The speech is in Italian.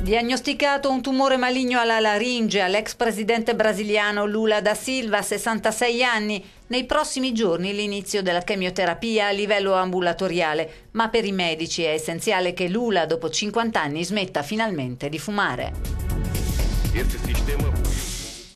Diagnosticato un tumore maligno alla laringe all'ex presidente brasiliano Lula da Silva, 66 anni. Nei prossimi giorni l'inizio della chemioterapia a livello ambulatoriale, ma per i medici è essenziale che Lula, dopo 50 anni, smetta finalmente di fumare.